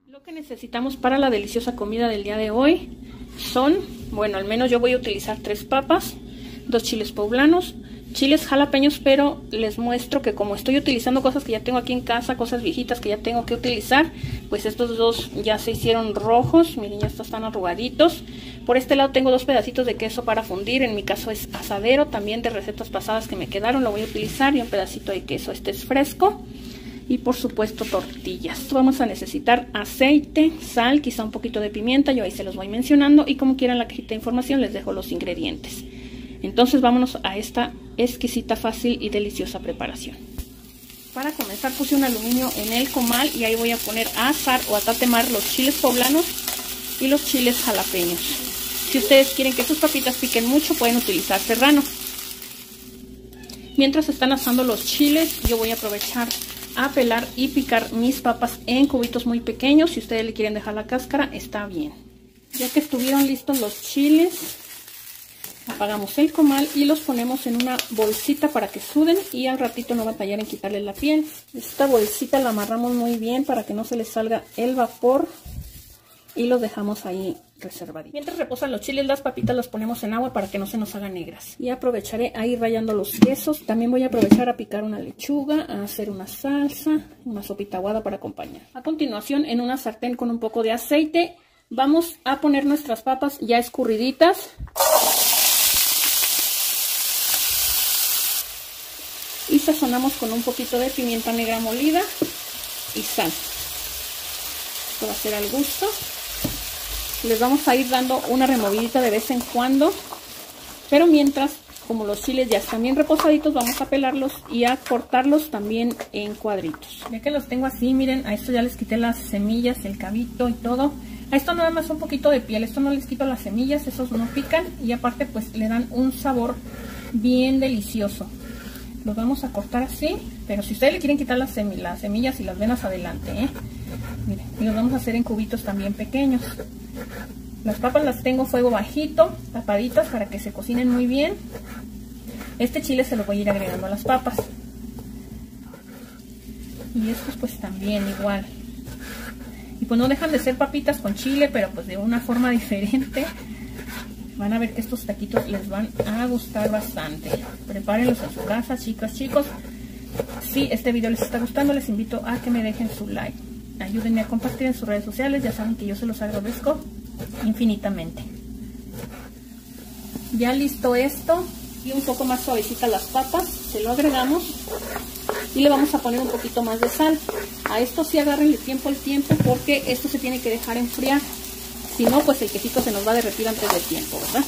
Lo que necesitamos para la deliciosa comida del día de hoy son, bueno, al menos yo voy a utilizar 3 papas, 2 chiles poblanos, chiles jalapeños, pero les muestro que como estoy utilizando cosas que ya tengo aquí en casa, cosas viejitas que ya tengo que utilizar, pues estos dos ya se hicieron rojos, miren, ya están arrugaditos. Por este lado tengo 2 pedacitos de queso para fundir, en mi caso es asadero, también de recetas pasadas que me quedaron, lo voy a utilizar, y un pedacito de queso, este es fresco. Y por supuesto tortillas. Vamos a necesitar aceite, sal, quizá un poquito de pimienta, yo ahí se los voy mencionando, y como quieran en la cajita de información les dejo los ingredientes. Entonces vámonos a esta exquisita, fácil y deliciosa preparación. Para comenzar puse un aluminio en el comal y ahí voy a poner a asar o a tatemar los chiles poblanos y los chiles jalapeños. Si ustedes quieren que sus papitas piquen mucho, pueden utilizar serrano. Mientras están asando los chiles, yo voy a aprovechar a pelar y picar mis papas en cubitos muy pequeños. Si ustedes le quieren dejar la cáscara, está bien. Ya que estuvieron listos los chiles, apagamos el comal y los ponemos en una bolsita para que suden y al ratito no batallar en quitarle la piel. Esta bolsita la amarramos muy bien para que no se les salga el vapor y los dejamos ahí reservaditos. Mientras reposan los chiles, las papitas las ponemos en agua para que no se nos hagan negras. Y aprovecharé a ir rallando los quesos. También voy a aprovechar a picar una lechuga, a hacer una salsa, una sopita aguada para acompañar. A continuación, en una sartén con un poco de aceite, vamos a poner nuestras papas ya escurriditas. Y sazonamos con un poquito de pimienta negra molida y sal. Esto va a ser al gusto. Les vamos a ir dando una removidita de vez en cuando, pero mientras, como los chiles ya están bien reposaditos, vamos a pelarlos y a cortarlos también en cuadritos. Ya que los tengo así, miren, a esto ya les quité las semillas, el cabito y todo. A esto nada más un poquito de piel, esto no les quito las semillas, esos no pican y aparte pues le dan un sabor bien delicioso. Los vamos a cortar así, pero si ustedes le quieren quitar las semillas y las venas, adelante, miren, y los vamos a hacer en cubitos también pequeños. Las papas las tengo fuego bajito, tapaditas para que se cocinen muy bien. Este chile se lo voy a ir agregando a las papas. Y estos pues también igual. Y pues no dejan de ser papitas con chile, pero pues de una forma diferente. Van a ver que estos taquitos les van a gustar bastante. Prepárenlos en su casa, chicas, chicos. Si este video les está gustando, les invito a que me dejen su like. Ayúdenme a compartir en sus redes sociales, ya saben que yo se los agradezco infinitamente. Ya listo esto y un poco más suavecita las papas, se lo agregamos y le vamos a poner un poquito más de sal. A esto sí agárrenle tiempo al tiempo porque esto se tiene que dejar enfriar, si no pues el quesito se nos va a derretir antes de tiempo, ¿verdad?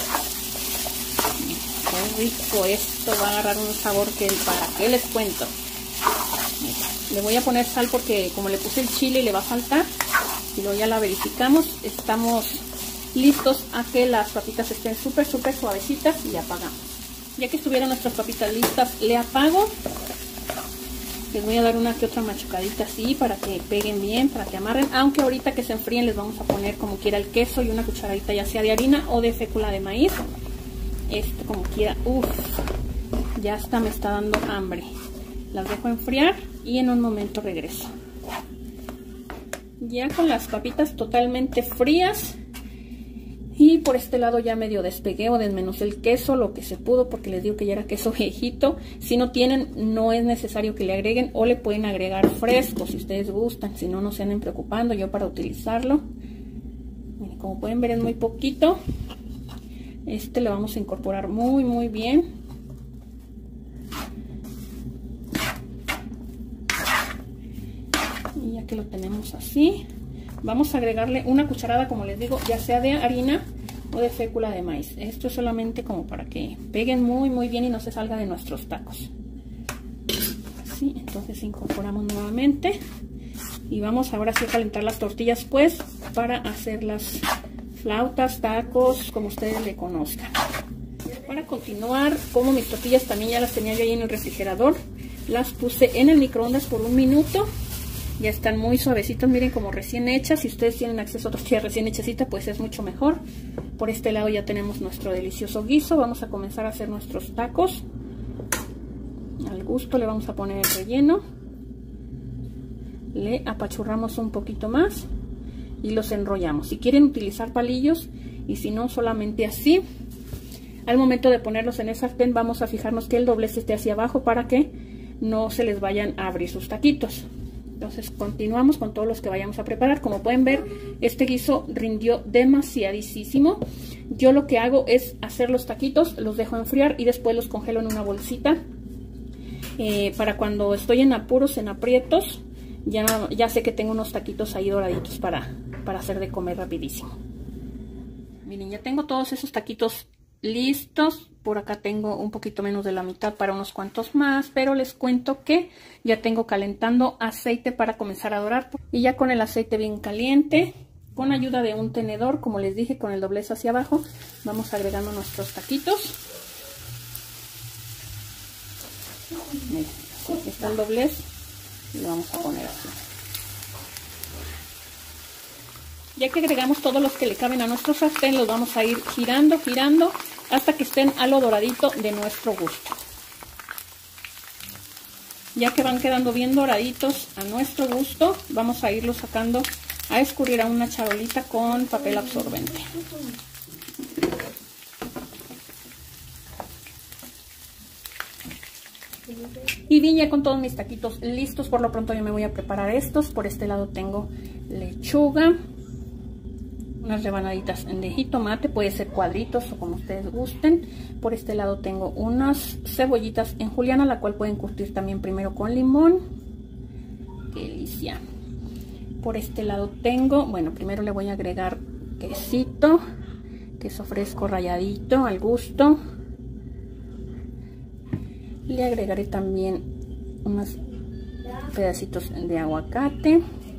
Qué rico, esto va a agarrar un sabor que para qué les cuento. Le voy a poner sal porque como le puse el chile le va a faltar. Y luego ya la verificamos. Estamos listos a que las papitas estén súper suavecitas y apagamos. Ya que estuvieron nuestras papitas listas, le apago. Les voy a dar una que otra machucadita así para que peguen bien, para que amarren. Aunque ahorita que se enfríen les vamos a poner como quiera el queso y una cucharadita ya sea de harina o de fécula de maíz. Como quiera. Uff, ya hasta me está dando hambre. Las dejo enfriar y en un momento regreso. Ya con las papitas totalmente frías y por este lado ya medio despegué o desmenuzé el queso lo que se pudo porque les digo que ya era queso viejito. Si no tienen, no es necesario que le agreguen o le pueden agregar fresco si ustedes gustan, si no, no se anden preocupando yo para utilizarlo. Miren, como pueden ver es muy poquito. Le vamos a incorporar muy bien. Y ya que lo tenemos así, vamos a agregarle una cucharada, como les digo, ya sea de harina o de fécula de maíz. Esto es solamente como para que peguen muy bien y no se salga de nuestros tacos. Así, entonces incorporamos nuevamente y vamos ahora sí a calentar las tortillas pues para hacer las flautas, tacos, como ustedes le conozcan. Para continuar, como mis tortillas también ya las tenía yo ahí en el refrigerador, las puse en el microondas por 1 minuto. Ya están muy suavecitas, miren, como recién hechas. Si ustedes tienen acceso a tortilla recién hechacita, pues es mucho mejor. Por este lado ya tenemos nuestro delicioso guiso. Vamos a comenzar a hacer nuestros tacos. Al gusto le vamos a poner el relleno. Le apachurramos un poquito más. y los enrollamos. Si quieren utilizar palillos y si no, solamente así. Al momento de ponerlos en el sartén vamos a fijarnos que el doblez esté hacia abajo para que no se les vayan a abrir sus taquitos. Entonces continuamos con todos los que vayamos a preparar. Como pueden ver, este guiso rindió demasiadísimo. Yo lo que hago es hacer los taquitos, los dejo enfriar y después los congelo en una bolsita. Para cuando estoy en apuros, en aprietos, ya sé que tengo unos taquitos ahí doraditos para hacer de comer rapidísimo. Miren, ya tengo todos esos taquitos listos. Por acá tengo un poquito menos de la mitad para unos cuantos más, pero les cuento que ya tengo calentando aceite para comenzar a dorar. Y ya con el aceite bien caliente, con ayuda de un tenedor, como les dije, con el doblez hacia abajo, vamos agregando nuestros taquitos. Miren, aquí está el doblez y lo vamos a poner así. Ya que agregamos todos los que le caben a nuestro sartén, los vamos a ir girando hasta que estén a lo doradito de nuestro gusto. Ya que van quedando bien doraditos a nuestro gusto, vamos a irlos sacando a escurrir a una charolita con papel absorbente. Y bien, ya con todos mis taquitos listos, por lo pronto yo me voy a preparar estos. Por este lado tengo lechuga, unas rebanaditas de jitomate, puede ser cuadritos o como ustedes gusten. Por este lado tengo unas cebollitas en juliana, la cual pueden curtir también primero con limón. ¡Qué delicia! Por este lado tengo, bueno, primero le voy a agregar quesito, queso fresco ralladito al gusto. Le agregaré también unos pedacitos de aguacate.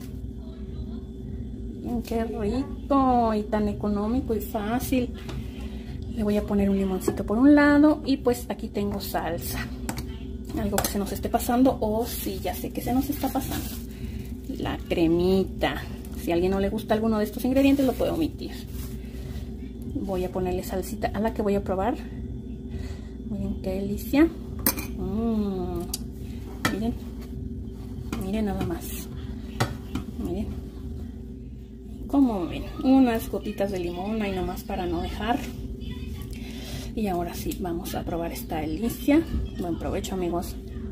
Qué rico y tan económico y fácil. Le voy a poner un limoncito por un lado y pues aquí tengo salsa. Algo que se nos esté pasando, sí, ya sé que se nos está pasando. La cremita. Si a alguien no le gusta alguno de estos ingredientes, lo puede omitir. Voy a ponerle salsita a la que voy a probar. Miren qué delicia. Miren nada más. Miren. Como ven, unas gotitas de limón ahí nomás para no dejar. Y ahora sí, vamos a probar esta delicia. Buen provecho, amigos.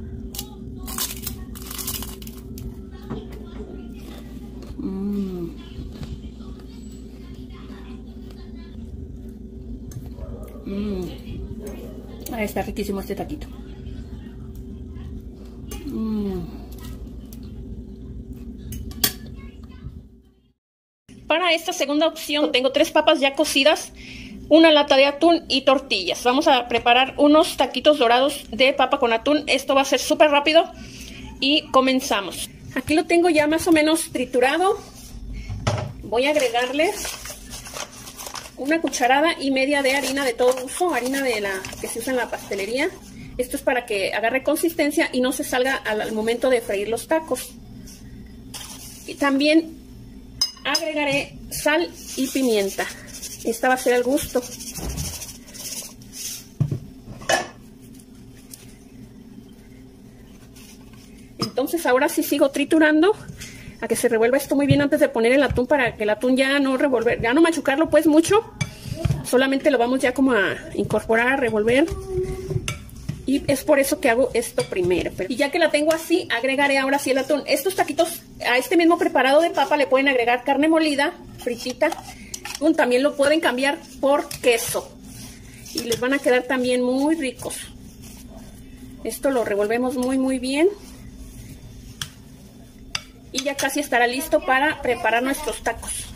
Está riquísimo este taquito. Para esta segunda opción tengo 3 papas ya cocidas, una lata de atún y tortillas. Vamos a preparar unos taquitos dorados de papa con atún. Esto va a ser súper rápido y comenzamos. Aquí lo tengo ya más o menos triturado. Voy a agregarles 1,5 cucharadas de harina de todo uso, harina de la que se usa en la pastelería. Esto es para que agarre consistencia y no se salga al momento de freír los tacos. Y también agregaré sal y pimienta. Esta va a ser al gusto. Entonces ahora sí sigo triturando a que se revuelva esto muy bien antes de poner el atún, para que el atún ya no machucarlo pues mucho. Solamente lo vamos ya como a incorporar, a revolver. Y es por eso que hago esto primero. Y ya que la tengo así, agregaré ahora sí el atún. Estos taquitos, a este mismo preparado de papa, le pueden agregar carne molida, fritita. También lo pueden cambiar por queso. Y les van a quedar también muy ricos. Esto lo revolvemos muy bien. Y ya casi estará listo para preparar nuestros tacos.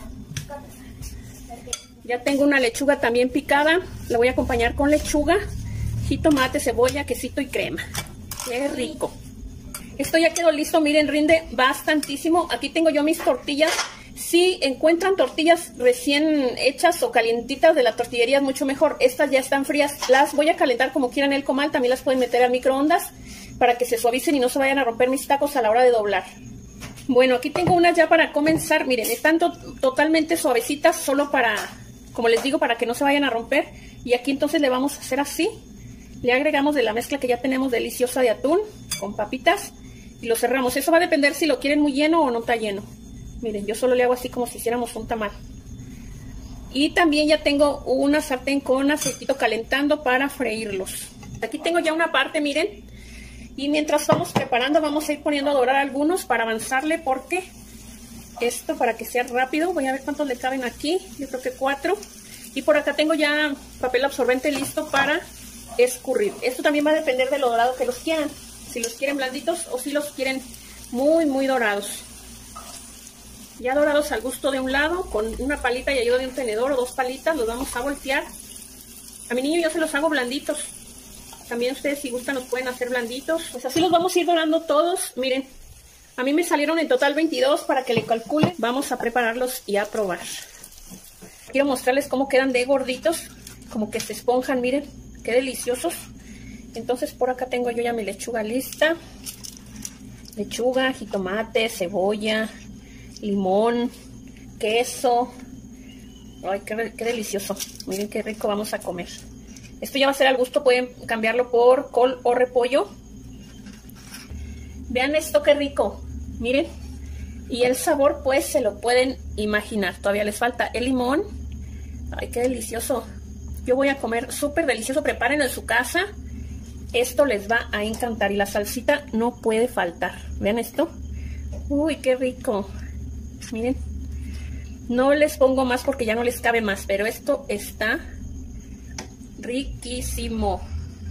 Ya tengo una lechuga también picada. La voy a acompañar con lechuga, jitomate, cebolla, quesito y crema. ¡Qué rico! Esto ya quedó listo, miren, rinde bastantísimo. Aquí tengo yo mis tortillas. Si encuentran tortillas recién hechas o calientitas de la tortillería, es mucho mejor. Estas ya están frías. Las voy a calentar como quieran en el comal. También las pueden meter al microondas para que se suavicen y no se vayan a romper mis tacos a la hora de doblar. Bueno, aquí tengo unas ya para comenzar. Miren, están totalmente suavecitas, solo para, como les digo, para que no se vayan a romper. Y aquí entonces le vamos a hacer así. Le agregamos de la mezcla que ya tenemos deliciosa de atún con papitas y lo cerramos. Eso va a depender si lo quieren muy lleno o no está lleno. Miren, yo solo le hago así como si hiciéramos un tamal. Y también ya tengo una sartén con aceitito calentando para freírlos. Aquí tengo ya una parte, miren. Y mientras vamos preparando, vamos a ir poniendo a dorar algunos para avanzarle, porque esto, para que sea rápido, voy a ver cuántos le caben aquí. Yo creo que 4. Y por acá tengo ya papel absorbente listo para escurrir. Esto también va a depender de lo dorado que los quieran. Si los quieren blanditos o si los quieren muy, muy dorados. Ya dorados al gusto de un lado, con una palita y ayuda de un tenedor o 2 palitas, los vamos a voltear. A mi niño yo se los hago blanditos. También ustedes, si gustan, los pueden hacer blanditos. Pues así los vamos a ir dorando todos. Miren, a mí me salieron en total 22 para que le calculen. Vamos a prepararlos y a probar. Quiero mostrarles cómo quedan de gorditos, como que se esponjan, miren, qué deliciosos. Entonces por acá tengo yo ya mi lechuga lista. Lechuga, jitomate, cebolla, limón, queso. Ay, qué delicioso. Miren qué rico vamos a comer. Esto ya va a ser al gusto, pueden cambiarlo por col o repollo. Vean esto, qué rico. Miren. Y el sabor, pues, se lo pueden imaginar. Todavía les falta el limón. Ay, qué delicioso. Yo voy a comer súper delicioso. Preparen en su casa. Esto les va a encantar. Y la salsita no puede faltar. Vean esto. Uy, qué rico. Miren. No les pongo más porque ya no les cabe más. Pero esto está riquísimo.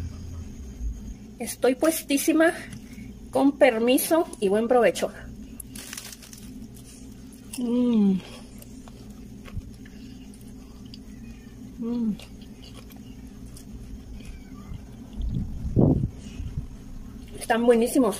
Estoy puestísima. Con permiso y buen provecho. Están buenísimos.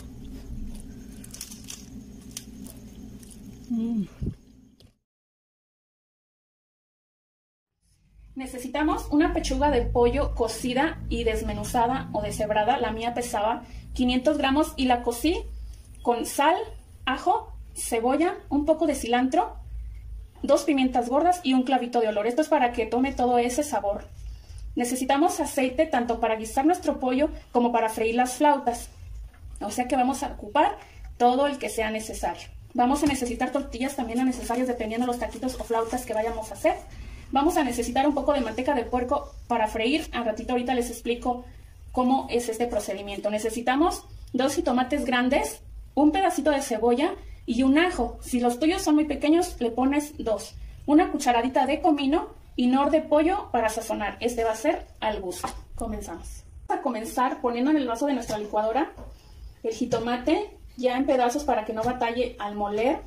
Necesitamos una pechuga de pollo cocida y desmenuzada o deshebrada. La mía pesaba 500 gramos y la cocí con sal, ajo, cebolla, un poco de cilantro, 2 pimientas gordas y un clavito de olor. Esto es para que tome todo ese sabor. Necesitamos aceite tanto para guisar nuestro pollo como para freír las flautas. O sea que vamos a ocupar todo el que sea necesario. Vamos a necesitar tortillas también necesarias dependiendo de los taquitos o flautas que vayamos a hacer. Vamos a necesitar un poco de manteca de puerco para freír. Al ratito ahorita les explico cómo es este procedimiento. Necesitamos 2 jitomates grandes, un pedacito de cebolla y un ajo. Si los tuyos son muy pequeños, le pones 2. Una cucharadita de comino y nor de pollo para sazonar. Este va a ser al gusto. Comenzamos. Vamos a comenzar poniendo en el vaso de nuestra licuadora el jitomate ya en pedazos para que no batalle al moler.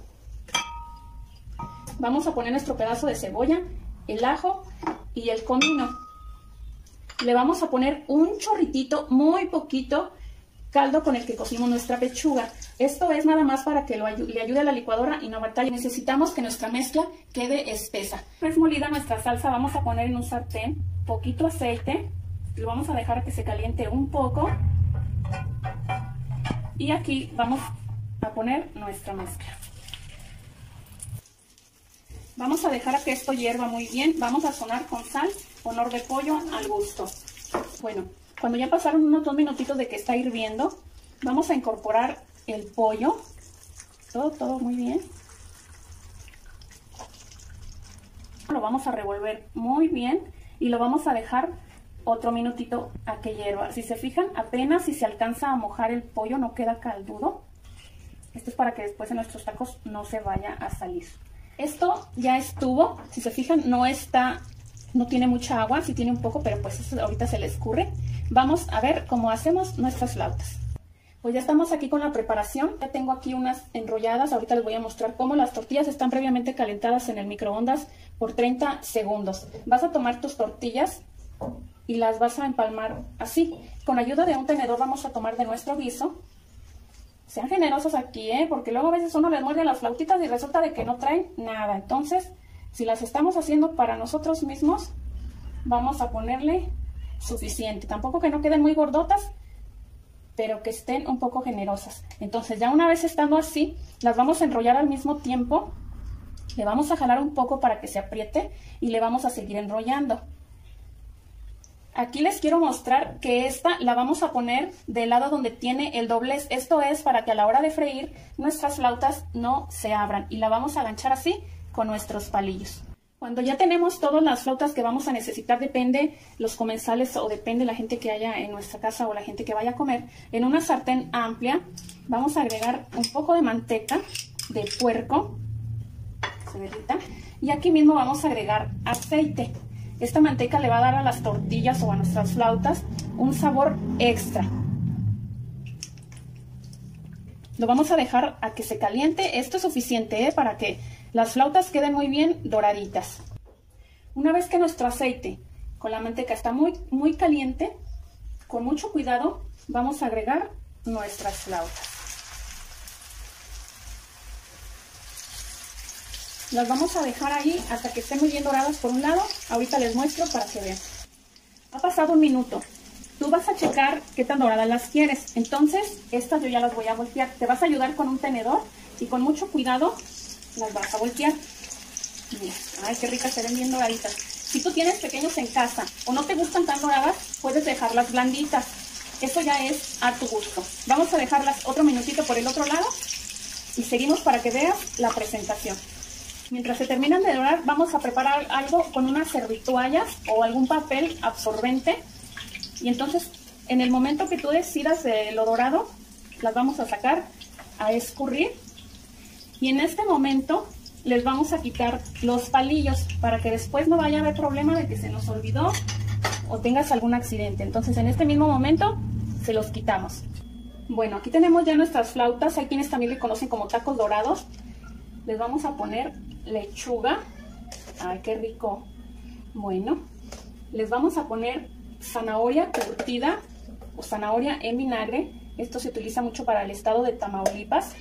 Vamos a poner nuestro pedazo de cebolla, el ajo y el comino. Le vamos a poner un chorritito, muy poquito, caldo con el que cocimos nuestra pechuga. Esto es nada más para que le ayude a la licuadora y no batalle. Necesitamos que nuestra mezcla quede espesa. Una vez molida nuestra salsa, vamos a poner en un sartén poquito aceite. Lo vamos a dejar que se caliente un poco. Y aquí vamos a poner nuestra mezcla. Vamos a dejar a que esto hierva muy bien. Vamos a sazonar con sal o nor de pollo al gusto. Bueno, cuando ya pasaron unos 2 minutitos de que está hirviendo, vamos a incorporar el pollo. Todo muy bien. Lo vamos a revolver muy bien y lo vamos a dejar otro minutito a que hierva. Si se fijan, apenas si se alcanza a mojar el pollo, no queda caldudo. Esto es para que después en nuestros tacos no se vaya a salir. Esto ya estuvo, si se fijan, no tiene mucha agua, sí tiene un poco, pero pues eso ahorita se le escurre. Vamos a ver cómo hacemos nuestras flautas. Pues ya estamos aquí con la preparación. Ya tengo aquí unas enrolladas, ahorita les voy a mostrar cómo. Las tortillas están previamente calentadas en el microondas por 30 segundos. Vas a tomar tus tortillas y las vas a empalmar así. Con ayuda de un tenedor vamos a tomar de nuestro guiso. Sean generosos aquí, porque luego a veces uno les muerde las flautitas y resulta de que no traen nada. Entonces, si las estamos haciendo para nosotros mismos, vamos a ponerle suficiente. Tampoco que no queden muy gordotas, pero que estén un poco generosas. Entonces, ya una vez estando así, las vamos a enrollar al mismo tiempo. Le vamos a jalar un poco para que se apriete y le vamos a seguir enrollando. Aquí les quiero mostrar que esta la vamos a poner del lado donde tiene el doblez. Esto es para que a la hora de freír nuestras flautas no se abran. Y la vamos a ganchar así con nuestros palillos. Cuando ya tenemos todas las flautas que vamos a necesitar, depende los comensales o depende la gente que haya en nuestra casa o la gente que vaya a comer, en una sartén amplia vamos a agregar un poco de manteca de puerco, y aquí mismo vamos a agregar aceite. Esta manteca le va a dar a las tortillas o a nuestras flautas un sabor extra. Lo vamos a dejar a que se caliente. Esto es suficiente para que las flautas queden muy bien doraditas. Una vez que nuestro aceite con la manteca está muy caliente, con mucho cuidado vamos a agregar nuestras flautas. Las vamos a dejar ahí hasta que estén muy bien doradas por un lado. Ahorita les muestro para que vean. Ha pasado un minuto. Tú vas a checar qué tan doradas las quieres. Entonces, estas yo ya las voy a voltear. Te vas a ayudar con un tenedor y con mucho cuidado las vas a voltear. Mira, ay, qué ricas, se ven bien doraditas. Si tú tienes pequeños en casa o no te gustan tan doradas, puedes dejarlas blanditas. Eso ya es a tu gusto. Vamos a dejarlas otro minutito por el otro lado y seguimos para que veas la presentación. Mientras se terminan de dorar, vamos a preparar algo con unas servitoallas o algún papel absorbente. Y entonces, en el momento que tú decidas de lo dorado, las vamos a sacar a escurrir. Y en este momento les vamos a quitar los palillos para que después no vaya a haber problema de que se nos olvidó o tengas algún accidente. Entonces, en este mismo momento se los quitamos. Bueno, aquí tenemos ya nuestras flautas. Hay quienes también le conocen como tacos dorados. Les vamos a poner lechuga. Ay, qué rico. Bueno, les vamos a poner zanahoria curtida o zanahoria en vinagre. Esto se utiliza mucho para el estado de Tamaulipas.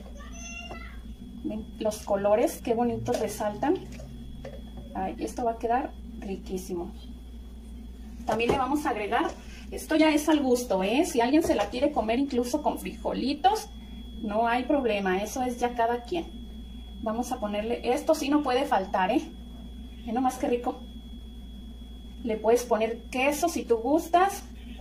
¿Ven los colores? Qué bonitos resaltan. Ay, esto va a quedar riquísimo. También le vamos a agregar, esto ya es al gusto, si alguien se la quiere comer incluso con frijolitos, no hay problema, eso es ya cada quien. Vamos a ponerle, esto sí no puede faltar, Ve nomás qué rico. Le puedes poner queso si tú gustas.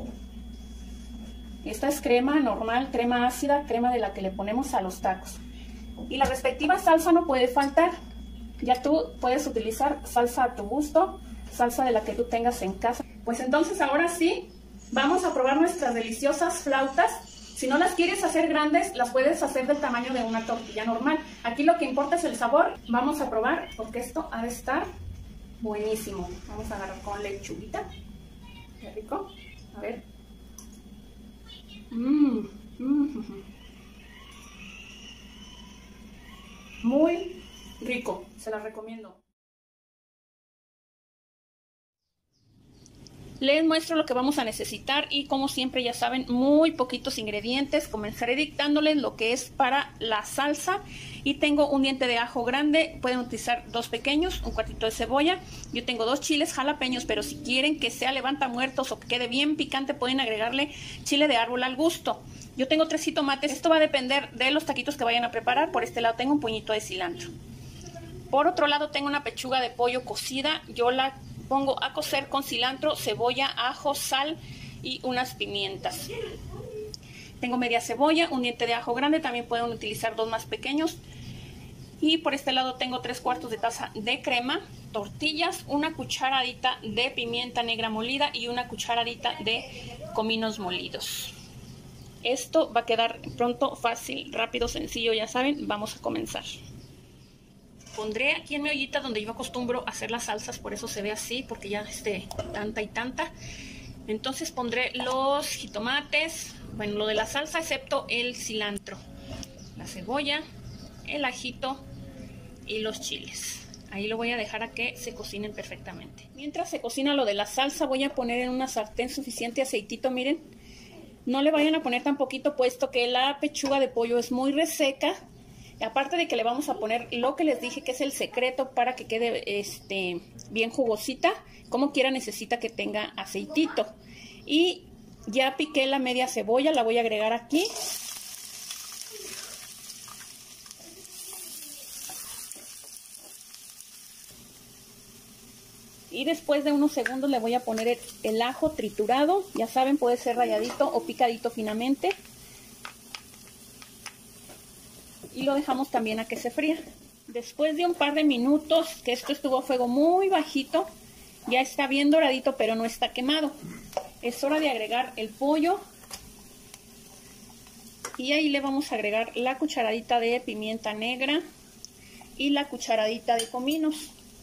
Esta es crema normal, crema ácida, crema de la que le ponemos a los tacos. Y la respectiva salsa no puede faltar. Ya tú puedes utilizar salsa a tu gusto, salsa de la que tú tengas en casa. Pues entonces ahora sí, vamos a probar nuestras deliciosas flautas. Si no las quieres hacer grandes, las puedes hacer del tamaño de una tortilla normal. Aquí lo que importa es el sabor. Vamos a probar porque esto ha de estar buenísimo. Vamos a agarrar con lechuguita. Qué rico. A ver. Muy rico. Se las recomiendo. Les muestro lo que vamos a necesitar y como siempre ya saben, muy poquitos ingredientes. Comenzaré dictándoles lo que es para la salsa y tengo un diente de ajo grande, pueden utilizar 2 pequeños, un cuartito de cebolla. Yo tengo 2 chiles jalapeños, pero si quieren que sea levantamuertos o que quede bien picante pueden agregarle chile de árbol al gusto. Yo tengo 3 jitomates, esto va a depender de los taquitos que vayan a preparar. Por este lado tengo un puñito de cilantro. Por otro lado tengo una pechuga de pollo cocida, yo la pongo a cocer con cilantro, cebolla, ajo, sal y unas pimientas. Tengo media cebolla, un diente de ajo grande, también pueden utilizar 2 más pequeños. Y por este lado tengo 3/4 de taza de crema, tortillas, una cucharadita de pimienta negra molida y una cucharadita de cominos molidos. Esto va a quedar pronto, fácil, rápido, sencillo, ya saben. Vamos a comenzar. Pondré aquí en mi ollita donde yo acostumbro hacer las salsas, por eso se ve así, porque ya tanta y tanta. Entonces pondré los jitomates, bueno, lo de la salsa excepto el cilantro, la cebolla, el ajito y los chiles. Ahí lo voy a dejar a que se cocinen perfectamente. Mientras se cocina lo de la salsa, voy a poner en una sartén suficiente aceitito, miren. No le vayan a poner tan poquito, puesto que la pechuga de pollo es muy reseca. Aparte de que le vamos a poner lo que les dije que es el secreto para que quede bien jugosita, como quiera necesita que tenga aceitito. Y ya piqué la media cebolla, la voy a agregar aquí. Y después de unos segundos le voy a poner el ajo triturado. Ya saben, puede ser ralladito o picadito finamente. Y lo dejamos también a que se fría. Después de un par de minutos, que esto estuvo a fuego muy bajito, ya está bien doradito, pero no está quemado. Es hora de agregar el pollo. Y ahí le vamos a agregar la cucharadita de pimienta negra y la cucharadita de cominos.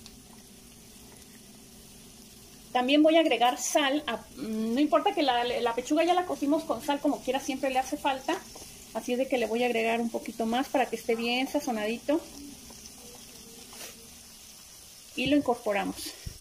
También voy a agregar sal. No importa que la pechuga ya la cocimos con sal, como quiera siempre le hace falta. Así es de que le voy a agregar un poquito más para que esté bien sazonadito. Y lo incorporamos.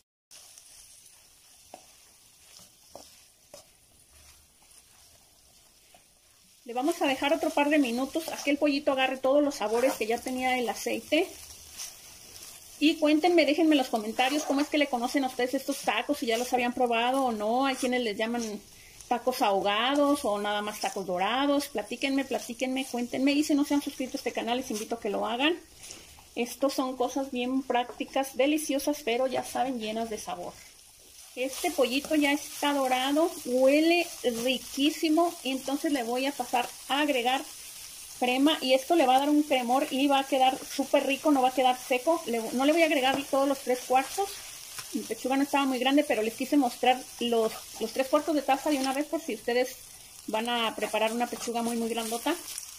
Le vamos a dejar otro par de minutos a que el pollito agarre todos los sabores que ya tenía el aceite. Y cuéntenme, déjenme en los comentarios cómo es que le conocen a ustedes estos tacos, si ya los habían probado o no. Hay quienes les llaman tacos ahogados o nada más tacos dorados. Platíquenme, cuéntenme. Y si no se han suscrito a este canal, les invito a que lo hagan. Estos son cosas bien prácticas, deliciosas, pero ya saben, llenas de sabor. Este pollito ya está dorado, huele riquísimo. Entonces le voy a pasar a agregar crema y esto le va a dar un cremor y va a quedar súper rico, no va a quedar seco. No le voy a agregar todos los 3/4. Mi pechuga no estaba muy grande, pero les quise mostrar los 3/4 de taza de una vez por si ustedes van a preparar una pechuga muy grandota.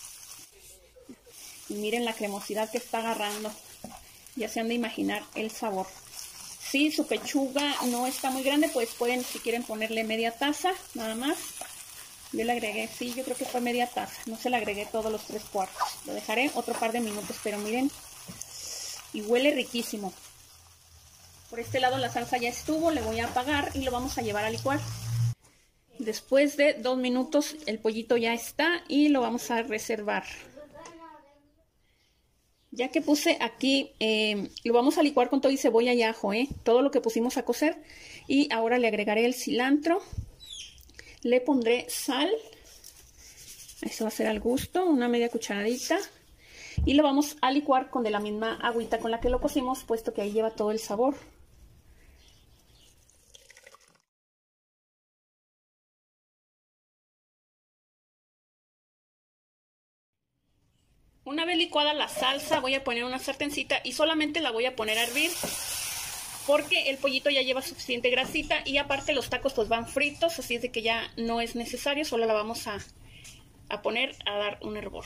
Y miren la cremosidad que está agarrando. Ya se han de imaginar el sabor. Si su pechuga no está muy grande, pues pueden, si quieren, ponerle media taza, nada más. Yo le agregué, sí, yo creo que fue media taza. No se le agregué todos los 3/4. Lo dejaré otro par de minutos, pero miren. Y huele riquísimo. Por este lado la salsa ya estuvo, le voy a apagar y lo vamos a llevar a licuar. Después de 2 minutos el pollito ya está y lo vamos a reservar. Ya que puse aquí, lo vamos a licuar con todo y cebolla y ajo, todo lo que pusimos a cocer. Y ahora le agregaré el cilantro. Le pondré sal. Eso va a ser al gusto, una media cucharadita. Y lo vamos a licuar con de la misma agüita con la que lo cocimos, puesto que ahí lleva todo el sabor. Una vez licuada la salsa, voy a poner una sartencita y solamente la voy a poner a hervir. Porque el pollito ya lleva suficiente grasita y aparte los tacos pues van fritos, así es de que ya no es necesario, solo la vamos a poner a dar un hervor.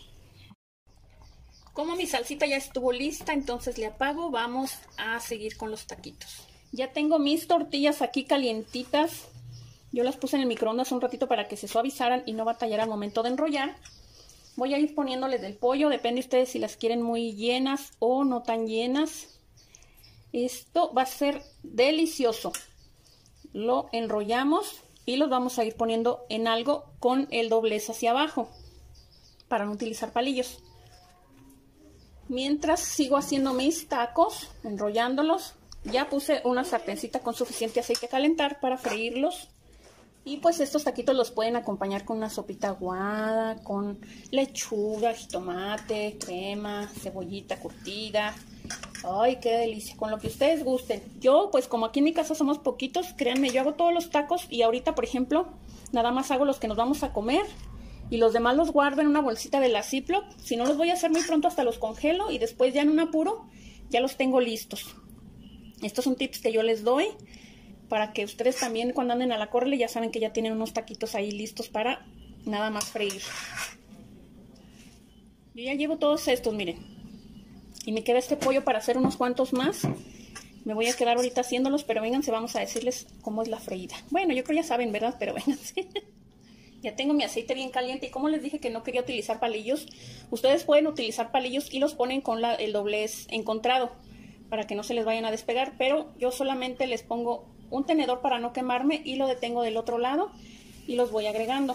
Como mi salsita ya estuvo lista, entonces le apago, vamos a seguir con los taquitos. Ya tengo mis tortillas aquí calientitas, yo las puse en el microondas un ratito para que se suavizaran y no batallaran al momento de enrollar. Voy a ir poniéndoles del pollo, depende de ustedes si las quieren muy llenas o no tan llenas. Esto va a ser delicioso. Lo enrollamos y los vamos a ir poniendo en algo con el doblez hacia abajo para no utilizar palillos. Mientras sigo haciendo mis tacos, enrollándolos, ya puse una sartencita con suficiente aceite a calentar para freírlos. Y pues estos taquitos los pueden acompañar con una sopita aguada, con lechuga, jitomate, crema, cebollita curtida. Ay, qué delicia, con lo que ustedes gusten. Yo, pues como aquí en mi casa somos poquitos, créanme, yo hago todos los tacos y ahorita, por ejemplo, nada más hago los que nos vamos a comer y los demás los guardo en una bolsita de la Ziploc. Si no los voy a hacer muy pronto, hasta los congelo y después ya en un apuro ya los tengo listos. Estos son tips que yo les doy para que ustedes también cuando anden a la córrele ya saben que ya tienen unos taquitos ahí listos para nada más freír. Yo ya llevo todos estos, miren. Y me queda este pollo para hacer unos cuantos más. Me voy a quedar ahorita haciéndolos, pero vénganse, vamos a decirles cómo es la freída. Bueno, yo creo ya saben, ¿verdad? Pero vénganse. Ya tengo mi aceite bien caliente y como les dije que no quería utilizar palillos, ustedes pueden utilizar palillos y los ponen con el doblez encontrado para que no se les vayan a despegar, pero yo solamente les pongo un tenedor para no quemarme y lo detengo del otro lado y los voy agregando.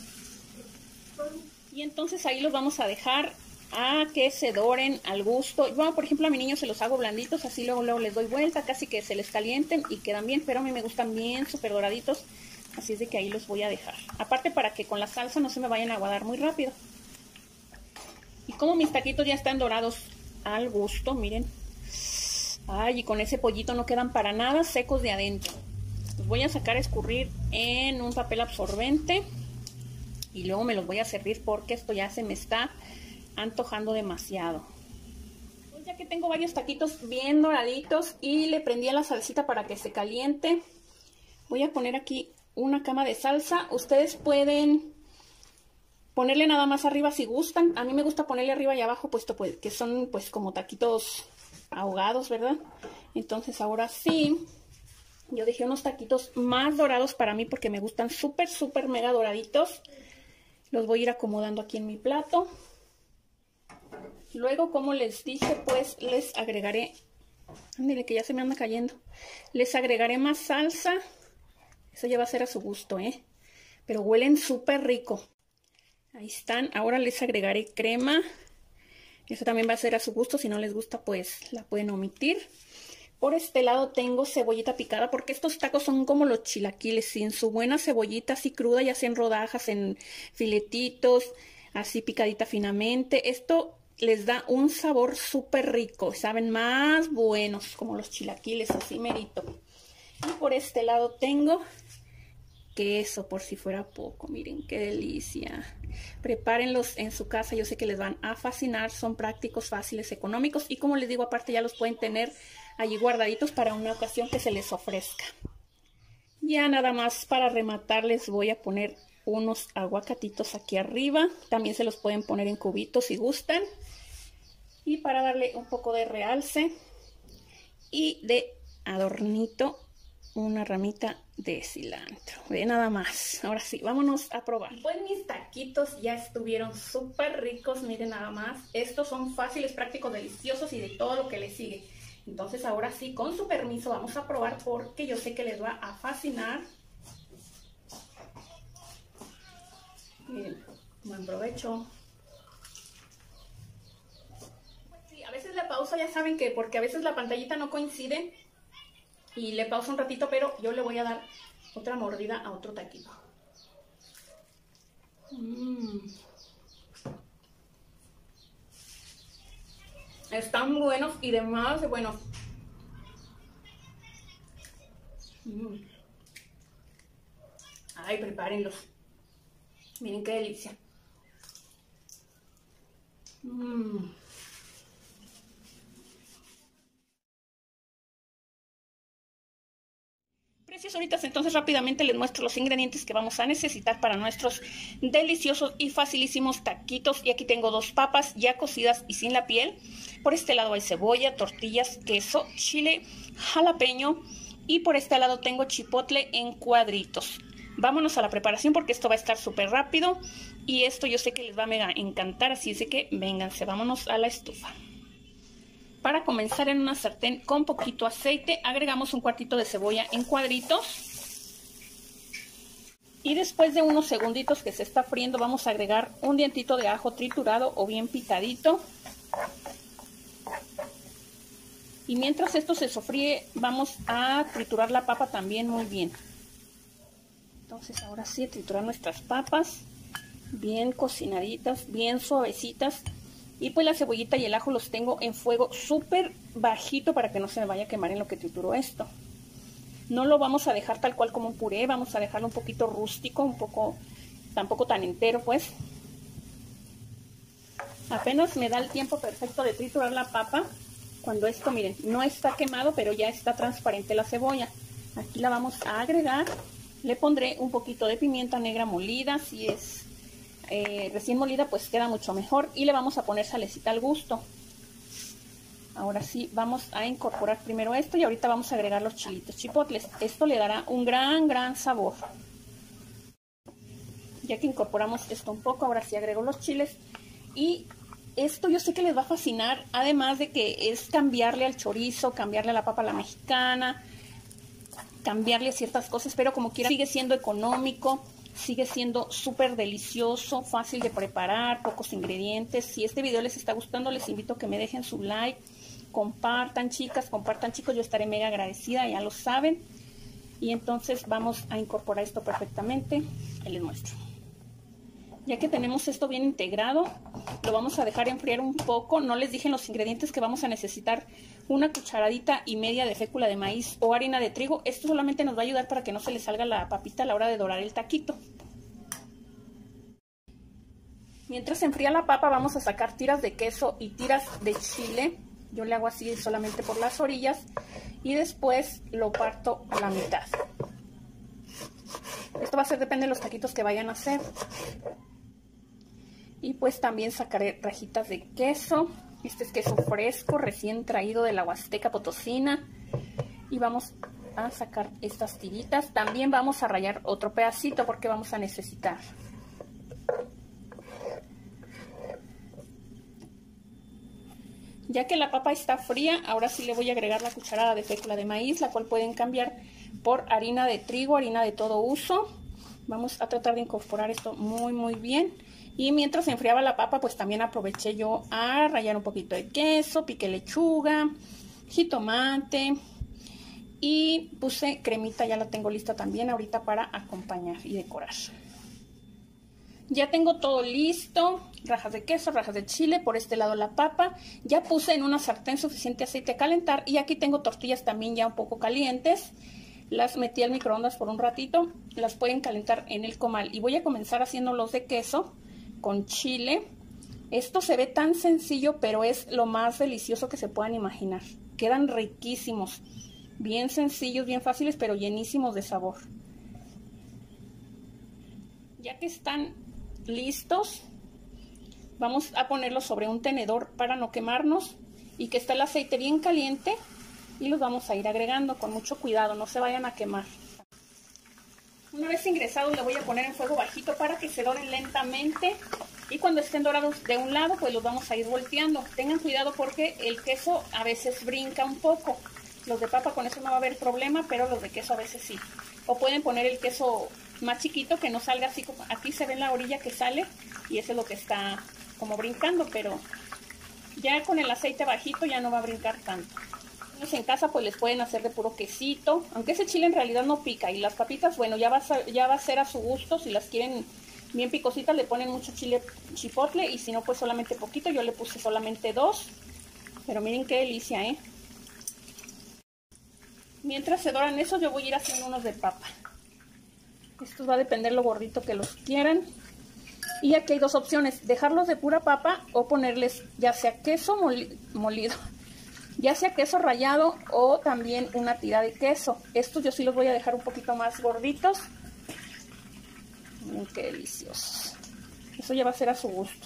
Y entonces ahí los vamos a dejar a que se doren al gusto. Yo, por ejemplo, a mi niño se los hago blanditos, así luego les doy vuelta, casi que se les calienten y quedan bien, pero a mí me gustan bien súper doraditos, así es de que ahí los voy a dejar. Aparte para que con la salsa no se me vayan a aguadar muy rápido. Y como mis taquitos ya están dorados al gusto, miren. Ay, y con ese pollito no quedan para nada secos de adentro. Los voy a sacar a escurrir en un papel absorbente y luego me los voy a servir porque esto ya se me está antojando demasiado. Pues ya que tengo varios taquitos bien doraditos y le prendí a la salsita para que se caliente, voy a poner aquí una cama de salsa. Ustedes pueden ponerle nada más arriba si gustan. A mí me gusta ponerle arriba y abajo, puesto pues que son pues como taquitos ahogados, ¿verdad? Entonces ahora sí, yo dejé unos taquitos más dorados para mí porque me gustan súper, súper mega doraditos. Los voy a ir acomodando aquí en mi plato. Luego, como les dije, pues les agregaré, ándale que ya se me anda cayendo, les agregaré más salsa. Eso ya va a ser a su gusto, pero huelen súper rico. Ahí están. Ahora les agregaré crema. Eso también va a ser a su gusto. Si no les gusta, pues la pueden omitir. Por este lado tengo cebollita picada, porque estos tacos son como los chilaquiles, sin su buena cebollita así cruda, ya sea en rodajas, en filetitos, así picadita finamente. Esto les da un sabor súper rico, saben más buenos, como los chilaquiles, así merito. Y por este lado tengo queso, por si fuera poco. Miren qué delicia. Prepárenlos en su casa, yo sé que les van a fascinar. Son prácticos, fáciles, económicos y como les digo, aparte ya los pueden tener allí guardaditos para una ocasión que se les ofrezca. Ya nada más para rematar les voy a poner unos aguacatitos aquí arriba. También se los pueden poner en cubitos si gustan. Y para darle un poco de realce y de adornito, una ramita de cilantro. Ve nada más. Ahora sí, vámonos a probar. Pues mis taquitos ya estuvieron súper ricos. Miren nada más. Estos son fáciles, prácticos, deliciosos y de todo lo que les sigue. Entonces ahora sí, con su permiso, vamos a probar porque yo sé que les va a fascinar. Miren, buen provecho. Sí, a veces la pausa, ya saben que porque a veces la pantallita no coincide y le pauso un ratito, pero yo le voy a dar otra mordida a otro taquito. Están buenos y demás de buenos. Ay, prepárenlos. Miren qué delicia. Precios ahoritas, entonces rápidamente les muestro los ingredientes que vamos a necesitar para nuestros deliciosos y facilísimos taquitos. Y aquí tengo 2 papas ya cocidas y sin la piel. Por este lado hay cebolla, tortillas, queso, chile, jalapeño y por este lado tengo chipotle en cuadritos. Vámonos a la preparación porque esto va a estar súper rápido y esto yo sé que les va a mega encantar, así es de que vénganse, vámonos a la estufa. Para comenzar, en una sartén con poquito aceite agregamos un cuartito de cebolla en cuadritos. Y después de unos segunditos que se está friendo vamos a agregar un dientito de ajo triturado o bien picadito. Y mientras esto se sofríe vamos a triturar la papa también muy bien. Entonces ahora sí, triturar nuestras papas bien cocinaditas, bien suavecitas. Y pues la cebollita y el ajo los tengo en fuego súper bajito para que no se me vaya a quemar en lo que trituro esto. No lo vamos a dejar tal cual como un puré, vamos a dejarlo un poquito rústico, un poco, tampoco tan entero pues. Apenas me da el tiempo perfecto de triturar la papa. Cuando esto, miren, no está quemado, pero ya está transparente la cebolla. Aquí la vamos a agregar. Le pondré un poquito de pimienta negra molida, si es recién molida pues queda mucho mejor, y le vamos a poner salecita al gusto. Ahora sí vamos a incorporar primero esto y ahorita vamos a agregar los chilitos chipotles. Esto le dará un gran sabor. Ya que incorporamos esto un poco, ahora sí agrego los chiles y esto yo sé que les va a fascinar, además de que es cambiarle al chorizo, cambiarle a la papa a la mexicana, cambiarle ciertas cosas, pero como quiera sigue siendo económico. Sigue siendo súper delicioso, fácil de preparar, pocos ingredientes. Si este video les está gustando, les invito a que me dejen su like. Compartan, chicas, compartan, chicos. Yo estaré mega agradecida, ya lo saben. Y entonces vamos a incorporar esto perfectamente. Les muestro. Ya que tenemos esto bien integrado, lo vamos a dejar enfriar un poco. No les dije en los ingredientes que vamos a necesitar una cucharadita y media de fécula de maíz o harina de trigo. Esto solamente nos va a ayudar para que no se le salga la papita a la hora de dorar el taquito. Mientras se enfría la papa, vamos a sacar tiras de queso y tiras de chile. Yo le hago así solamente por las orillas y después lo parto a la mitad. Esto va a ser, depende de los taquitos que vayan a hacer. Y pues también sacaré rajitas de queso. Este es queso fresco, recién traído de la Huasteca Potosina. Y vamos a sacar estas tiritas. También vamos a rallar otro pedacito porque vamos a necesitar. Ya que la papa está fría, ahora sí le voy a agregar la cucharada de fécula de maíz, la cual pueden cambiar por harina de trigo, harina de todo uso. Vamos a tratar de incorporar esto muy bien. Y mientras se enfriaba la papa, pues también aproveché yo a rallar un poquito de queso, piqué lechuga, jitomate y puse cremita, ya la tengo lista también ahorita para acompañar y decorar. Ya tengo todo listo, rajas de queso, rajas de chile, por este lado la papa. Ya puse en una sartén suficiente aceite a calentar y aquí tengo tortillas también ya un poco calientes. Las metí al microondas por un ratito, las pueden calentar en el comal. Y voy a comenzar haciendo los de queso con chile. Esto se ve tan sencillo, pero es lo más delicioso que se puedan imaginar. Quedan riquísimos, bien sencillos, bien fáciles, pero llenísimos de sabor. Ya que están listos, vamos a ponerlos sobre un tenedor para no quemarnos y que esté el aceite bien caliente y los vamos a ir agregando con mucho cuidado, no se vayan a quemar. Una vez ingresados le voy a poner en fuego bajito para que se doren lentamente y cuando estén dorados de un lado pues los vamos a ir volteando. Tengan cuidado porque el queso a veces brinca un poco. Los de papa con eso no va a haber problema, pero los de queso a veces sí. O pueden poner el queso más chiquito que no salga así como aquí se ve en la orilla que sale y eso es lo que está como brincando, pero ya con el aceite bajito ya no va a brincar tanto. En casa pues les pueden hacer de puro quesito, aunque ese chile en realidad no pica. Y las papitas, bueno, ya va a ser a su gusto. Si las quieren bien picositas le ponen mucho chile chipotle y si no pues solamente poquito. Yo le puse solamente 2, pero miren qué delicia, Mientras se doran esos yo voy a ir haciendo unos de papa. Esto va a depender lo gordito que los quieran. Y aquí hay dos opciones, dejarlos de pura papa o ponerles ya sea queso molido, ya sea queso rallado o también una tira de queso. Estos yo sí los voy a dejar un poquito más gorditos. Miren qué deliciosos. Eso ya va a ser a su gusto.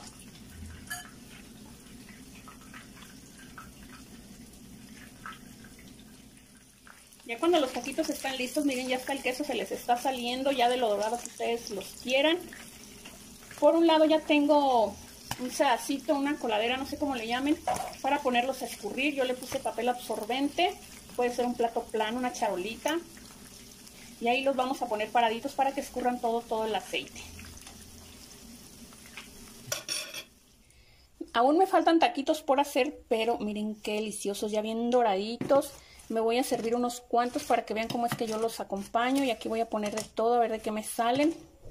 Ya cuando los taquitos están listos, miren, ya está el queso, se les está saliendo ya de lo dorado que ustedes los quieran. Por un lado ya tengo un sedacito, una coladera, no sé cómo le llamen, para ponerlos a escurrir. Yo le puse papel absorbente, puede ser un plato plano, una charolita. Y ahí los vamos a poner paraditos para que escurran todo el aceite. Aún me faltan taquitos por hacer, pero miren qué deliciosos, ya bien doraditos. Me voy a servir unos cuantos para que vean cómo es que yo los acompaño. Y aquí voy a poner de todo, a ver de qué me salen.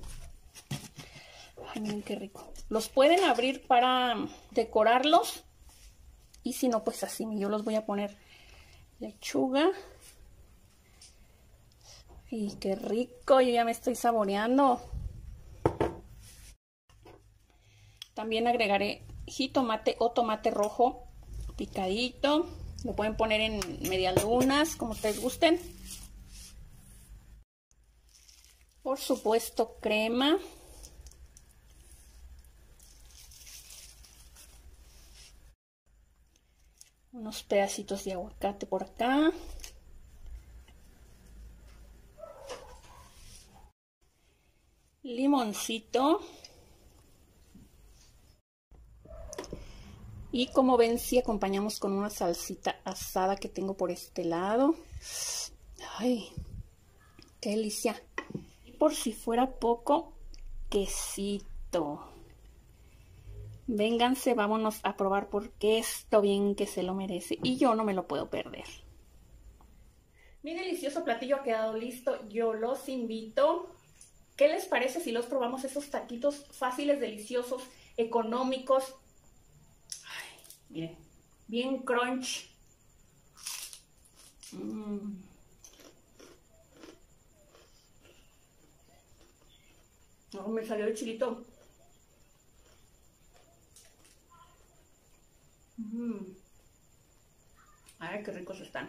Ay, miren qué rico. Los pueden abrir para decorarlos. Y si no, pues así. Yo los voy a poner lechuga. Y qué rico, yo ya me estoy saboreando. También agregaré jitomate o tomate rojo picadito. Lo pueden poner en medias lunas, como ustedes gusten. Por supuesto, crema. Unos pedacitos de aguacate por acá. Limoncito. Y como ven, sí acompañamos con una salsita asada que tengo por este lado. ¡Ay! ¡Qué delicia! Y por si fuera poco, quesito. Vénganse, vámonos a probar porque esto bien que se lo merece. Y yo no me lo puedo perder. Mi delicioso platillo ha quedado listo. Yo los invito ¿Qué les parece si los probamos esos taquitos fáciles, deliciosos, económicos? Ay, miren, bien crunch. No, me salió el chilito. Ay, qué ricos están.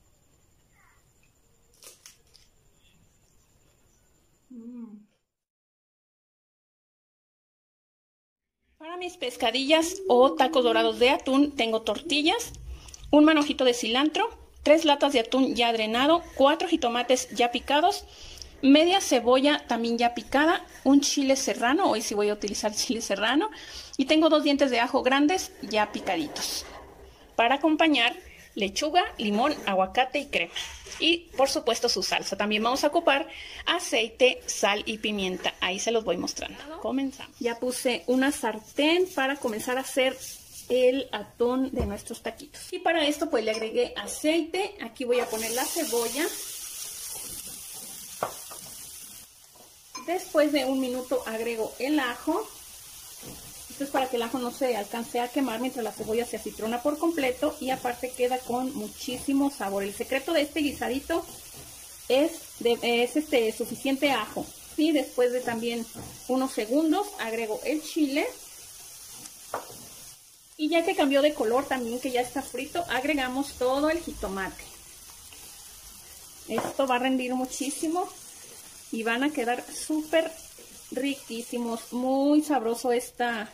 Para mis pescadillas o tacos dorados de atún tengo tortillas, un manojito de cilantro, 3 latas de atún ya drenado, 4 jitomates ya picados, media cebolla también ya picada, un chile serrano, hoy sí voy a utilizar chile serrano, y tengo 2 dientes de ajo grandes ya picaditos. Para acompañar, lechuga, limón, aguacate y crema. Y por supuesto su salsa. También vamos a ocupar aceite, sal y pimienta. Ahí se los voy mostrando. Comenzamos. Ya puse una sartén para comenzar a hacer el atún de nuestros taquitos. Y para esto pues le agregué aceite. Aquí voy a poner la cebolla. Después de un minuto agrego el ajo. Esto es para que el ajo no se alcance a quemar mientras la cebolla se acitrona por completo y aparte queda con muchísimo sabor. El secreto de este guisadito es suficiente ajo. Y después de también unos segundos agrego el chile. Y ya que cambió de color también, que ya está frito, agregamos todo el jitomate. Esto va a rendir muchísimo y van a quedar súper riquísimos. Muy sabroso esta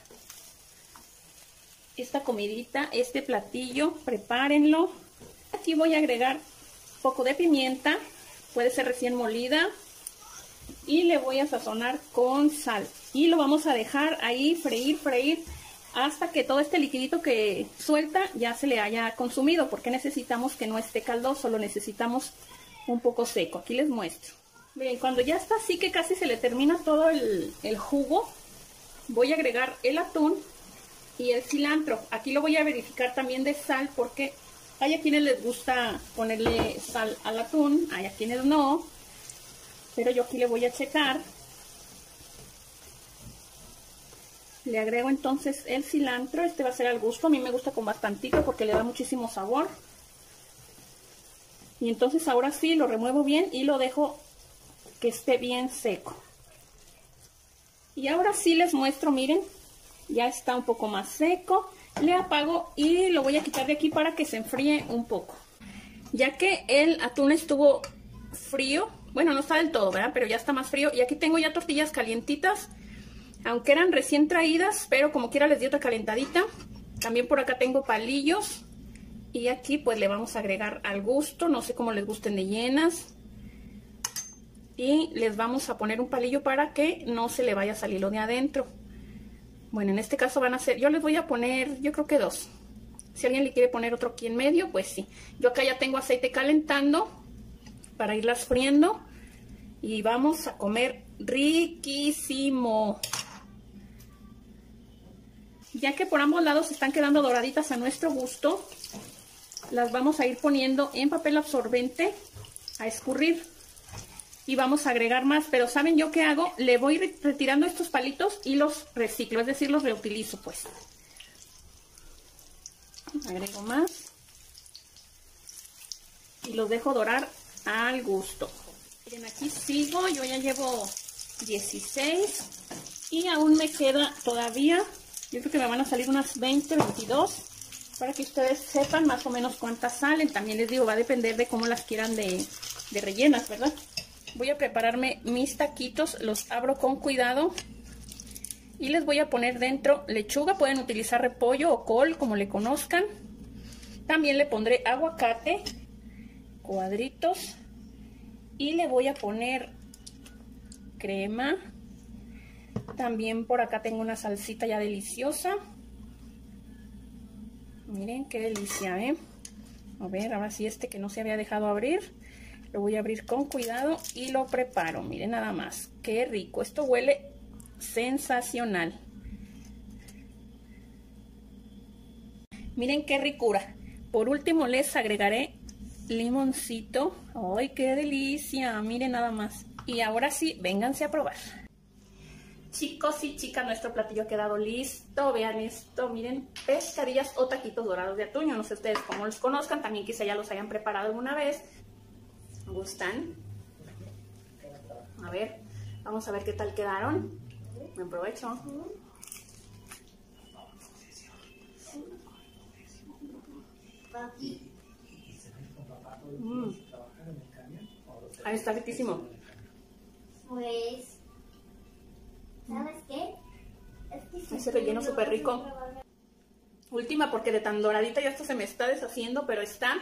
comidita, este platillo. Prepárenlo. Aquí voy a agregar un poco de pimienta, puede ser recién molida, y le voy a sazonar con sal y lo vamos a dejar ahí freír hasta que todo este liquidito que suelta ya se le haya consumido, porque necesitamos que no esté caldoso, lo necesitamos un poco seco. Aquí les muestro. Miren, cuando ya está así que casi se le termina todo el jugo, voy a agregar el atún y el cilantro. Aquí lo voy a verificar también de sal, porque hay a quienes les gusta ponerle sal al atún, hay a quienes no, pero yo aquí le voy a checar. Le agrego entonces el cilantro, este va a ser al gusto, a mí me gusta con bastantito porque le da muchísimo sabor. Y entonces ahora sí lo remuevo bien y lo dejo que esté bien seco. Y ahora sí les muestro, miren, ya está un poco más seco. Le apago y lo voy a quitar de aquí para que se enfríe un poco. Ya que el atún estuvo frío, bueno, no está del todo, ¿verdad? Pero ya está más frío. Y aquí tengo ya tortillas calientitas, aunque eran recién traídas, pero como quiera les di otra calentadita. También por acá tengo palillos. Y aquí pues le vamos a agregar al gusto, no sé cómo les gusten de llenas. Y les vamos a poner un palillo para que no se le vaya a salir lo de adentro. Bueno, en este caso van a ser, yo les voy a poner, yo creo que 2. Si alguien le quiere poner otro aquí en medio, pues sí. Yo acá ya tengo aceite calentando para irlas friendo. Y vamos a comer riquísimo. Ya que por ambos lados están quedando doraditas a nuestro gusto, las vamos a ir poniendo en papel absorbente a escurrir. Y vamos a agregar más, pero ¿saben yo qué hago? Le voy retirando estos palitos y los reciclo, es decir, los reutilizo pues. Agrego más. Y los dejo dorar al gusto. Miren, aquí sigo, yo ya llevo 16 y aún me queda todavía, yo creo que me van a salir unas 20, 22, para que ustedes sepan más o menos cuántas salen. También les digo, va a depender de cómo las quieran de rellenas, ¿verdad? Voy a prepararme mis taquitos, los abro con cuidado y les voy a poner dentro lechuga. Pueden utilizar repollo o col, como le conozcan. También le pondré aguacate, cuadritos, y le voy a poner crema. También por acá tengo una salsita ya deliciosa. Miren qué delicia, ¿eh? A ver, ahora sí que no se había dejado abrir. Lo voy a abrir con cuidado y lo preparo. Miren nada más. Qué rico. Esto huele sensacional. Miren qué ricura. Por último les agregaré limoncito. ¡Ay, qué delicia! Miren nada más. Y ahora sí, vénganse a probar. Chicos y chicas, nuestro platillo ha quedado listo. Vean esto, miren, pescadillas o taquitos dorados de atún. No sé ustedes cómo los conozcan, también quizá ya los hayan preparado alguna vez. ¿Me gustan? A ver, vamos a ver qué tal quedaron. Buen provecho. Ahí está riquísimo. Pues, ¿sabes qué? Ese relleno súper rico. Última, porque de tan doradita ya esto se me está deshaciendo, pero está...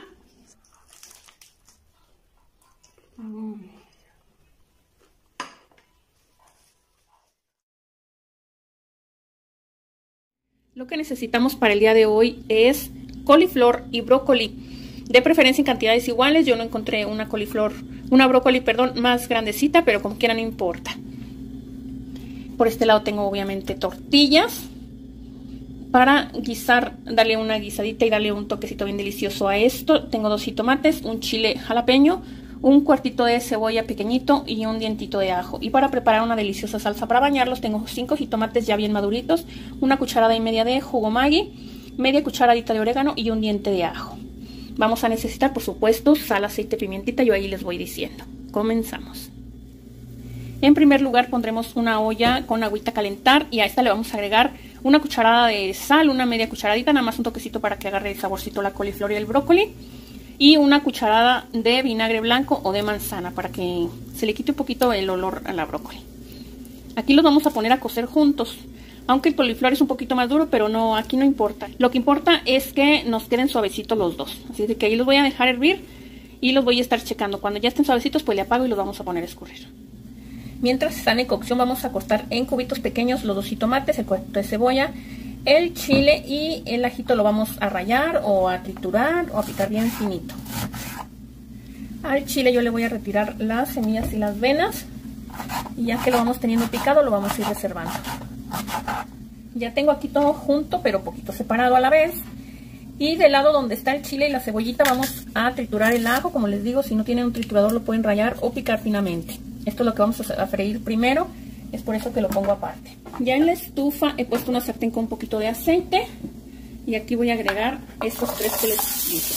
Lo que necesitamos para el día de hoy es coliflor y brócoli. De preferencia en cantidades iguales. Yo no encontré una brócoli, perdón, más grandecita, pero como quiera no importa. Por este lado tengo obviamente tortillas para guisar, darle una guisadita y darle un toquecito bien delicioso a esto. Tengo 2 jitomates, un chile jalapeño, un cuartito de cebolla pequeñito y un dientito de ajo. Y para preparar una deliciosa salsa para bañarlos tengo 5 jitomates ya bien maduritos, una cucharada y media de jugo Maggi, media cucharadita de orégano y un diente de ajo. Vamos a necesitar, por supuesto, sal, aceite, pimientita, yo ahí les voy diciendo. Comenzamos. En primer lugar pondremos una olla con agüita a calentar y a esta le vamos a agregar una cucharada de sal, una media cucharadita, nada más un toquecito para que agarre el saborcito la coliflor y el brócoli. Y una cucharada de vinagre blanco o de manzana para que se le quite un poquito el olor a la brócoli. Aquí los vamos a poner a cocer juntos. Aunque el coliflor es un poquito más duro, pero no, aquí no importa. Lo que importa es que nos queden suavecitos los dos. Así de que ahí los voy a dejar hervir y los voy a estar checando. Cuando ya estén suavecitos, pues le apago y los vamos a poner a escurrir. Mientras están en cocción, vamos a cortar en cubitos pequeños los 2 jitomates, el cuarto de cebolla, el chile y el ajito lo vamos a rallar o a triturar o a picar bien finito. Al chile yo le voy a retirar las semillas y las venas. Y ya que lo vamos teniendo picado, lo vamos a ir reservando. Ya tengo aquí todo junto, pero poquito separado a la vez. Y del lado donde está el chile y la cebollita vamos a triturar el ajo. Como les digo, si no tienen un triturador lo pueden rallar o picar finamente. Esto es lo que vamos a freír primero, es por eso que lo pongo aparte. Ya en la estufa he puesto una sartén con un poquito de aceite. Y aquí voy a agregar estos 3 que les dije.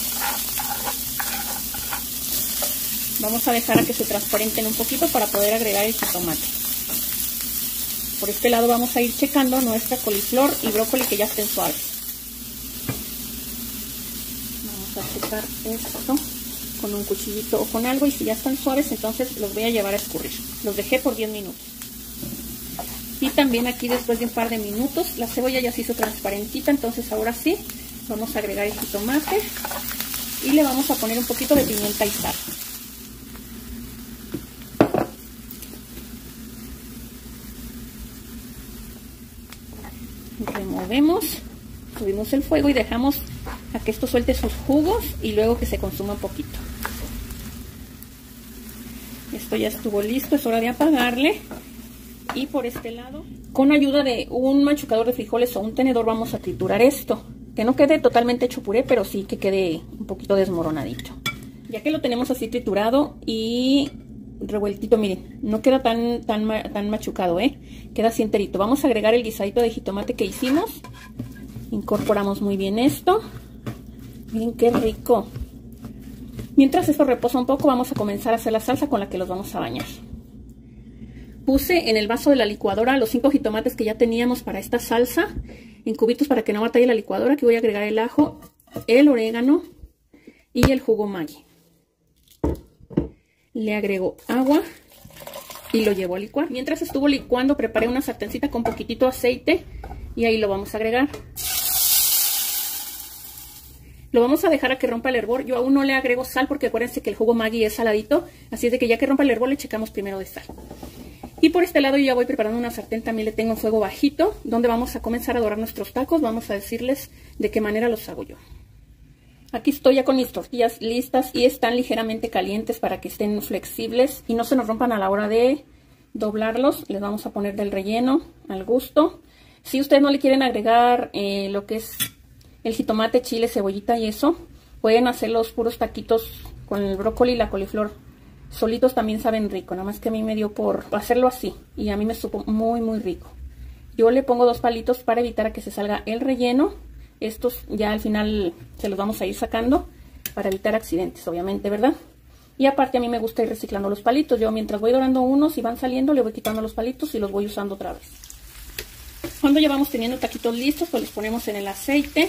Vamos a dejar a que se transparenten un poquito para poder agregar el jitomate. Por este lado vamos a ir checando nuestra coliflor y brócoli que ya estén suaves. Vamos a checar esto con un cuchillito o con algo y si ya están suaves entonces los voy a llevar a escurrir. Los dejé por 10 minutos. Y también aquí después de un par de minutos la cebolla ya se hizo transparentita, entonces ahora sí vamos a agregar el jitomate y le vamos a poner un poquito de pimienta y sal. Removemos, subimos el fuego y dejamos a que esto suelte sus jugos y luego que se consuma un poquito. Esto ya estuvo listo, es hora de apagarle. Y por este lado, con ayuda de un machucador de frijoles o un tenedor vamos a triturar esto. Que no quede totalmente hecho puré, pero sí que quede un poquito desmoronadito. Ya que lo tenemos así triturado y revueltito, miren, no queda tan machucado, queda así enterito. Vamos a agregar el guisadito de jitomate que hicimos. Incorporamos muy bien esto. Miren qué rico. Mientras esto reposa un poco, vamos a comenzar a hacer la salsa con la que los vamos a bañar. Puse en el vaso de la licuadora los 5 jitomates que ya teníamos para esta salsa, en cubitos para que no batalle la licuadora. Aquí voy a agregar el ajo, el orégano y el jugo Maggi. Le agrego agua y lo llevo a licuar. Mientras estuvo licuando, preparé una sartencita con poquitito aceite y ahí lo vamos a agregar. Lo vamos a dejar a que rompa el hervor. Yo aún no le agrego sal porque acuérdense que el jugo Maggi es saladito, así es de que ya que rompa el hervor le checamos primero de sal. Y por este lado yo ya voy preparando una sartén, también le tengo en fuego bajito, donde vamos a comenzar a dorar nuestros tacos. Vamos a decirles de qué manera los hago yo. Aquí estoy ya con mis tortillas listas y están ligeramente calientes para que estén flexibles y no se nos rompan a la hora de doblarlos. Les vamos a poner del relleno al gusto. Si ustedes no le quieren agregar lo que es el jitomate, chile, cebollita y eso, pueden hacer los puros taquitos con el brócoli y la coliflor solitos también saben rico, nada más que a mí me dio por hacerlo así y a mí me supo muy muy rico. Yo le pongo 2 palitos para evitar a que se salga el relleno. Estos ya al final se los vamos a ir sacando para evitar accidentes, obviamente, ¿verdad? Y aparte a mí me gusta ir reciclando los palitos. Yo mientras voy dorando unos y van saliendo, le voy quitando los palitos y los voy usando otra vez. Cuando ya vamos teniendo taquitos listos, pues los ponemos en el aceite.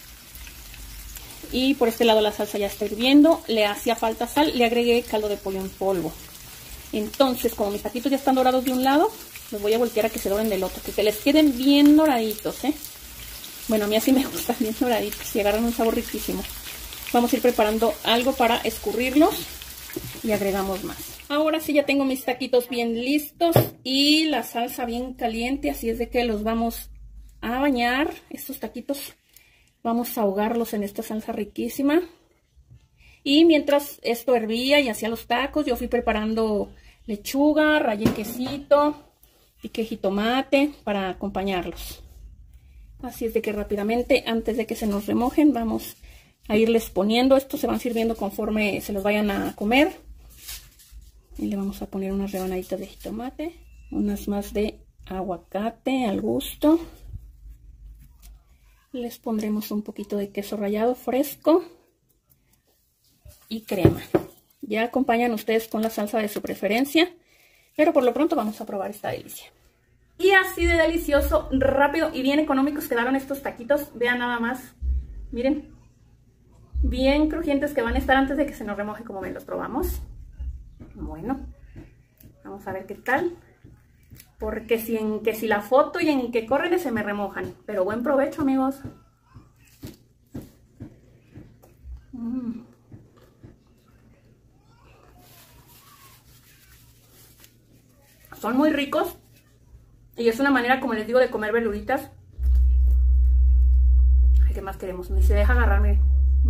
Y por este lado la salsa ya está hirviendo. Le hacía falta sal, le agregué caldo de pollo en polvo. Entonces, como mis taquitos ya están dorados de un lado, los voy a voltear a que se doren del otro, que les queden bien doraditos, ¿eh? Bueno, a mí así me gustan bien doraditos y agarran un sabor riquísimo. Vamos a ir preparando algo para escurrirlos y agregamos más. Ahora sí ya tengo mis taquitos bien listos y la salsa bien caliente, así es de que los vamos a bañar. Estos taquitos vamos a ahogarlos en esta salsa riquísima. Y mientras esto hervía y hacía los tacos, yo fui preparando lechuga, rallé quesito, piqué jitomate para acompañarlos. Así es de que rápidamente, antes de que se nos remojen, vamos a irles poniendo. Estos se van sirviendo conforme se los vayan a comer. Y le vamos a poner unas rebanaditas de jitomate, unas más de aguacate al gusto. Les pondremos un poquito de queso rallado fresco y crema. Ya acompañan ustedes con la salsa de su preferencia, pero por lo pronto vamos a probar esta delicia. Y así de delicioso, rápido y bien económicos quedaron estos taquitos. Vean nada más, miren, bien crujientes que van a estar antes de que se nos remoje. Como ven, los probamos. Bueno, vamos a ver qué tal. Porque si la foto y en que corren se me remojan. Pero buen provecho, amigos. Son muy ricos. Y es una manera, como les digo, de comer verduritas. Ay, ¿qué más queremos? Ni se deja agarrar, miren.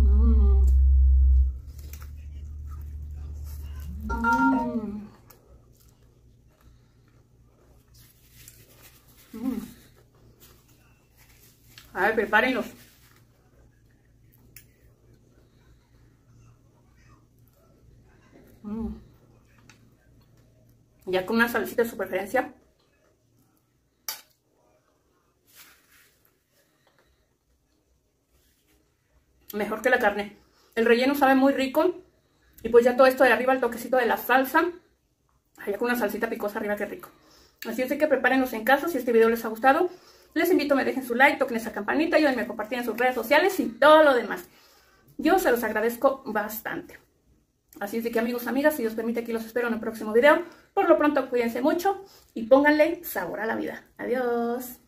A ver, prepárenlos. Ya con una salsita de su preferencia. Mejor que la carne. El relleno sabe muy rico. Y pues ya todo esto de arriba, el toquecito de la salsa. Ya con una salsita picosa arriba, qué rico. Así es de que prepárenlos en casa. Si este video les ha gustado, les invito a que me dejen su like, toquen esa campanita, ayúdenme a compartir en sus redes sociales y todo lo demás. Yo se los agradezco bastante. Así es de que, amigos, amigas, si Dios permite, aquí los espero en el próximo video. Por lo pronto, cuídense mucho y pónganle sabor a la vida. Adiós.